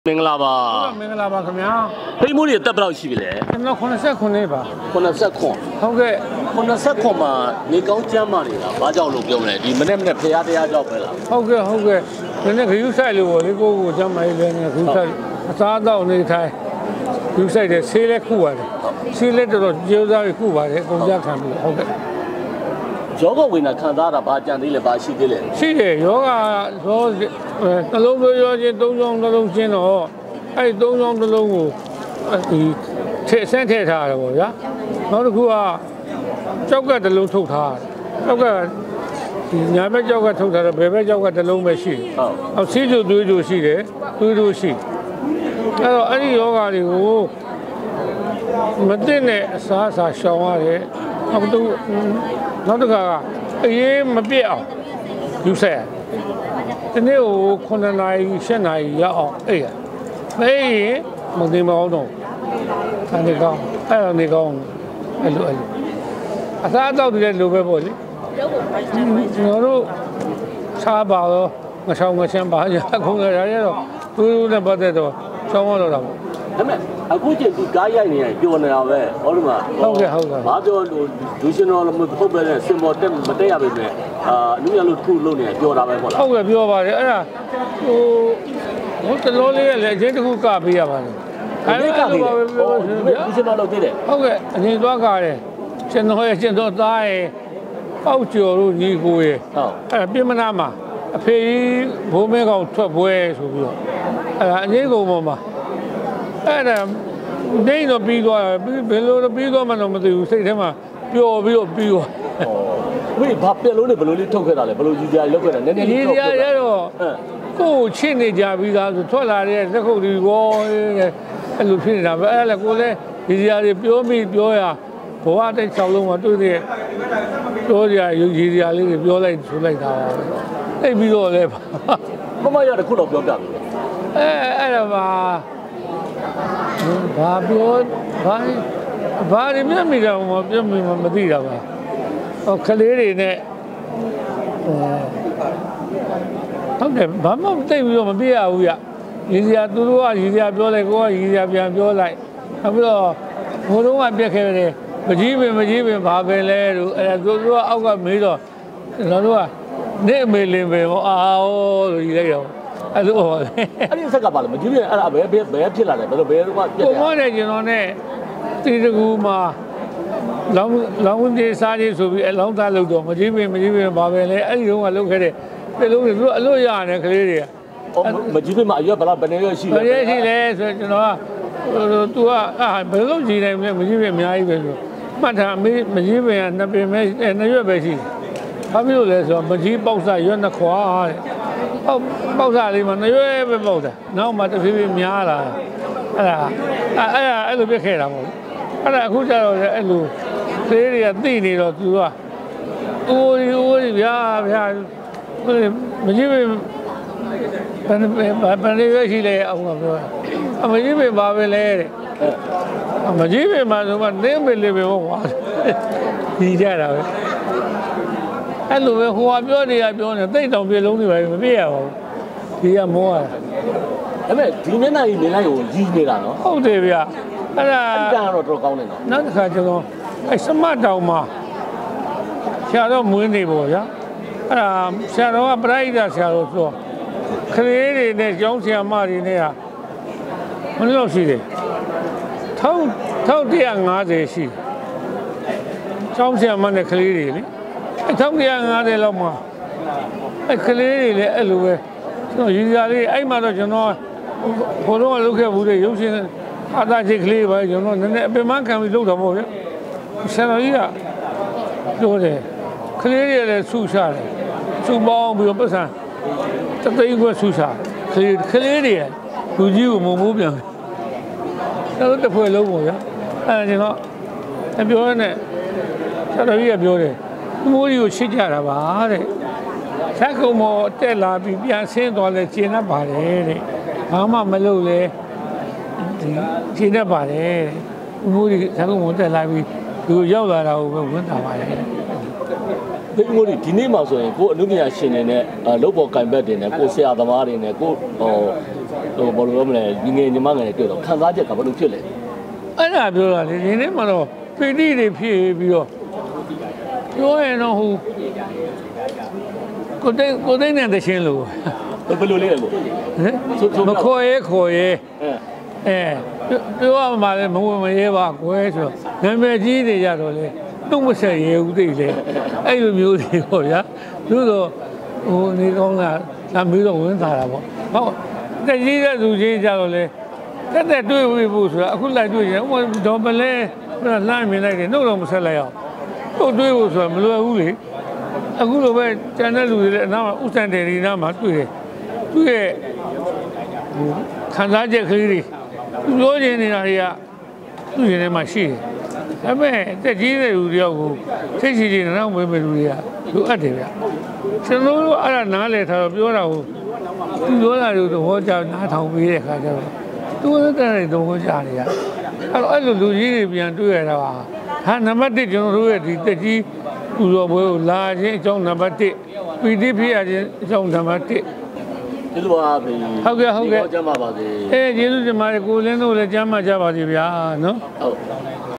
မင်္ဂလာပါမင်္ဂလာပါခင်ဗျာဖိမိုးတွေတက်ဘယ်လောက်ရှိပြီလဲကျွန်တော်89ပါ 89 ဟုတ်ကဲ့ 89မှာနေကောင်းကျမ်းမာနေတာဘာကြောင့်လို့ပြောမလဲဒီမနေ့ဖရားတရားကြောင့်ပဲလားဟုတ်ကဲ့ဒီနေ့ခရူးဆိုင်လို့ပေါ့လေကိုကျမ်းမာရေးလည်းခရူးဆိုင်အစားအသောက်နေထိုင်ခရူးဆိုင်တဲ့ဆေးလည်းခုပါတယ်ဆေးလည်းတော်ကျေးဇူးစားပြီးခုပါတယ်ကုန်ကြခံပြီးဟုတ်ကဲ့ယောဂဝိညာဉ်ခံစားတာဘာကြံသေးလဲဘာရှိသေးလဲရှိတယ်ယောဂရောနှလုံးသွေးရောချင်း၃ချောင်းနှလုံးချင်းတော့အဲ့၃ချောင်းနှလုံးကိုဒီဆန်းထည့်ထားရတယ်ပေါ့ဗျာနောက်တစ်ခုကကြောက်ကတစ်လုံးထုတ်ထားကြောက်ကဒီညာဘက်ကြောက်ကထုတ်ထားတယ်ဘယ်ဘက်ကြောက်ကတစ်လုံးပဲရှိတယ်ဟုတ်အောက်ဆီးကျသွေးကျရှိတယ်သွေးကျရှိအဲ့တော့အဲ့ဒီယောဂတွေကိုမသိတဲ့အစားအစာရှောင်ရတယ်နောက်တစ်ခါကအရေးမပြတ်အောင်ယူဆက်ဒီနေ့ကို9နာရီ10နာရီရောက်အောင်အေးရမေးမသိမအောင်တော့အနေကောင်းအဲ့လိုနေကောင်းအဲ့လိုအစားအသောက်တွေလည်းလိုပဲပေါ့လေကျွန်တော်တို့စားပါတော့ငချောင်းငချမ်းပါရခုံရရတော့သူတို့နဲ့ပတ်သက်တော့ချောင်းမတော့တာပေါ့ဒါပေမဲ့အခုချိန်ဒီကားရိုက်နေရင်ပျော်နေတာပဲဟုတ်တယ်မလားဟုတ်ကဲ့ဘာပြောလို့လူရှင်တော်မဟုတ်ပဲနဲ့စင်ပေါ်တက်မတက်ရပါနဲ့အနုရလို့ထုလို့နေပျော်တာပဲပေါ့လားဟုတ်ကဲ့ပြောပါတယ်အဲ့ဒါဟိုတလို့လေးလည်းအချင်းတစ်ခုကပေးရပါတယ်အဲ့ဒါကပေးတယ်လူရှင်တော်လုပ်သေးတယ်ဟုတ်ကဲ့အရင်သွားကားတယ်ရှင်တော်ရဲ့ရှင်တော်သားရဲ့ပေါက်ကျော်တို့ညီကိုရဲ့ဟုတ်အဲ့ပြမနာမှာအဖေဘိုးမဲကောင်ထွက်ပွဲဆိုပြီးတော့အဲ့ဒါအငိမ့်ကုန်ပေါ်မှာအဲ့ဒါနေတော့ပြီးသွားဘယ်လိုပြီးသွားမှတော့မသိဘူးစိတ်ထဲမှာပျော်ပြီးတော့ပြီးသွားဝေးဘာပြက်လို့နေဘယ်လိုလေးထုတ်ခဲ့တာလဲဘယ်လိုကြီးကြလောက်ခဲ့တာနည်းနည်းလေးထုတ်ခဲ့တာရတော့ကိုယ်ချင်းနေကြပြီးသားဆိုထွက်လာတဲ့လက်ခုပ်တွေဘောအဲ့လိုဖြစ်နေတာပဲအဲ့ဒါကိုလည်းဒီစရာတွေပြောမိပြောရဘဝတစ်ချောင်းလုံးမှာတွေ့တဲ့ပြောကြရည်စရာလေးတွေပြောလိုက်ဆိုလိုက်တာအိပ်ပြီးတော့လဲမမရတခုတော့ပြောပြပြီအဲ့ဒါဘာပြောဘာတွေမျက်မိတာမှပြမိမှမသိတာပါဟောကလေးတွေနဲ့ဟုတ်တယ်ဘာမှမသိပြီးတော့မပြရဘူးရရည်စရာသူတို့ကရည်စရာပြောလိုက်ကိုကရည်စရာပြန်ပြောလိုက်နောက်ပြီးတော့ဘိုးတော်ကပြက်ခဲ့တယ်မကြီးပင်ဘာပဲလဲလို့အဲ့ဒါသူတို့ကအောက်ကမေးတော့ကျွန်တော်တို့ကနေအမေလင်ပဲဟောအာဟောလို့ရည်လိုက်ရောအဲ့လိုဟောအဲ့ဒီဆက်ကပါလို့မကြည့်ရင်အဲ့ဒါဘယ်ဖြစ်လာလဲဘယ်လိုဘယ်တော့ပြက်တယ်ပုံရတယ်ကျွန်တော်နဲ့တီတကူမှာလောင်းသေးစားကြီးဆိုပြီးအလောင်းသားလုပ်တော့မကြည့်ပင်ဘာပဲလဲအဲ့ဒီတော့ကလုပ်ခဲ့တဲ့ပြလုံးတွေသူတို့အလွတ်ရတယ်ကလေးတွေကမကြည့်ပင်မှာအရွက်ဘယ်ဘယ်နေရွက်ရှိလဲဘယ်ရွက်ရှိလဲဆိုတော့ကျွန်တော်ကသူကဘယ်လိုကြည့်နိုင်လဲမကြည့်ပင်အများကြီးပဲဆိုမှတ်ထားမကြည့်ပင်ကနှစ်ပင်ပဲနှစ်ရွက်ပဲရှိတယ်ဘာဖြစ်လို့လဲဆိုတော့မကြီးပေါက်စားရွက်နှစ်ခွာတဲ့ပေါက်စားလေးမှာနှစ်ရွက်ပဲပေါက်တာနောက်မှတဖြည်းဖြည်းများလာအဲ့လိုပြက်ခဲ့တာပေါ့အဲ့ဒါအခုကျတော့လေအဲ့လိုသေးတွေကသိနေတော့သူကအိုးဗျာမကြီးပဲဘယ်ရွက်ရှိလဲအောင်ကပြောမကြီးပဲဘာပဲလဲတဲ့မကြီးပဲမှာဆိုမှနင်းပဲလေးပဲဟောကွာဒီကြတာပဲအဲ့လိုပဲဟိုကပြောနေတိတ်တောင်ပြေလုံးနေပါမပြည့်ရပါဘူးဒီကမောရဒါပေမဲ့ဒီမျက်နှာကြီးနေလိုက်ကိုကြီးနေတာနော်ဟုတ်တယ်ဗျအဲ့ဒါကတော့တော်ကောင်းနေတော့နောက်တစ်ခါကျွန်တော်အဲ့စမတ်တောင်မှာဆရာတော်မွေးနေပေါ့ဗျာအဲ့ဒါဆရာတော်ကပရိသတ်ဆရာတော်ဆိုခလေးတွေနဲ့ကျောင်းဆရာမတွေနဲ့ကဘယ်လိုရှိတယ်1150ရှိကျောင်းဆရာမနဲ့ခလေးတွေလေ1150လောက်မှာအဲ့ကလေးတွေလည်းအဲ့လိုပဲကျွန်တော်ရည်စရာလေးအဲ့မှာတော့ကျွန်တော်ဘိုးတော်ကလုပ်ခဲ့ဘူးတဲ့ရုပ်ရှင်အာသာချိတ်ကလေးပဲကျွန်တော်နည်းနည်းအပင်မခံပြီးလုပ်တာပေါ့ဗျဆရာတော်ကြီးကပြောတယ်ကလေးတွေလည်းဆူရှာတယ်ဆူပေါင်းပြီးတော့ပတ်စံတသိန်းခွဲဆူရှာကလေးတွေလူကြီးကိုမုံမိုးပြန်တော့တစ်ဖွဲ့လုံးပေါ့ဗျအဲ့ကျွန်တော်ပြောရတဲ့ဆရာတော်ကြီးကပြောတယ်မိုးကြီးကိုချစ်ကြတာပါတဲ့ဆက်ကုံမောတက်လာပြီးပြန်ဆင်းသွားလဲကျင်တတ်ပါတယ်တဲ့ဘာမှမလုပ်လဲကျင်တတ်ပါတယ်တဲ့မိုးကြီးဆက်ကုံမောတက်လာပြီးသူရောက်လာတာကိုပဲဝန်တာပါတယ်ဒီမိုးဒီနေ့မှဆိုရင်ကိုအနုပညာရှင်တွေနဲ့လုပ်ပေါ်ကံဘက်တွေနဲ့ကိုဆရာသမားတွေနဲ့ကိုဘောလုံးမလဲညီငယ်ညီမငယ်တွေတွေ့တော့ခံစားချက်ကဘယ်လိုဖြစ်လဲအဲ့ဒါပြောတာလေဒီနေ့မှတော့ပီတိတွေဖြစ်ပြီးတော့ပြောရင်တော့ဟိုကိုသိန်းနဲ့တချင်းလို့ဘယ်လိုလဲကိုမခေါ်ရဲပြောရမှာလေမဝင်မရဲပါကွယ်ဆိုနာမည်ကြီးတွေကြတော့လေနှုတ်မဆက်ရဲဦးသိလေအဲ့လိုမျိုးတွေပေါ့ဗျာသူတို့ဟိုနေကောင်းတာဒါမျိုးတော့ဝင်လာတာပေါ့ဟုတ်တကြီးတဲ့သူချင်းကြတော့လေတက်တွေ့ဝေးဖို့ဆိုတာအခုလိုက်တွေ့ရင်ဟိုဒေါ်ပလဲလှမ်းမြင်လိုက်တယ်နှုတ်တော့မဆက်လိုက်အောင်တို့တွေ့ဖို့ဆိုတာမလွယ်ဘူးလေအခုလိုပဲကျန်တဲ့လူတွေလည်းအနားမှာဥစ္စာတယ်ဒီနားမှာတွေ့တယ်သူ့ရဲ့ခံစားချက်ကလေးတွေသူပြောချင်နေတာတွေကသူ့ရင်ထဲမှာရှိတယ်ဒါပေမဲ့တက်ကြီးတဲ့လူတယောက်ကိုသိချင်ချင်နောက်ဝင်မဲ့လူတွေကလိုအပ်တယ်ဗျကျွန်တော်တို့အဲ့ဒါနားလည်ထားတော့ပြောတာကိုသူပြောတာတွေသဘောကျနားထောင်ပေးတဲ့ခါကျတော့သူလည်းတဲ့သဘောကျနေရအဲ့လိုလူကြီးတွေပြန်တွေ့ရတာဟာနံပါတ်1ကျွန်တော်တို့ရဲ့ဒီတက်ကြီးပူဇော်ပွဲကိုလာခြင်းအကြောင်းနံပါတ်1ပီတိဖြစ်ရခြင်းအကြောင်းနံပါတ်1 ကျေးဇူးပါဗျာဟုတ်ကဲ့ကျမ်းပါပါစေကျေးဇူးတင်ပါတယ်ကိုလင်းတို့လည်းကျမ်းပါကြပါစေဗျာနော်ဟုတ်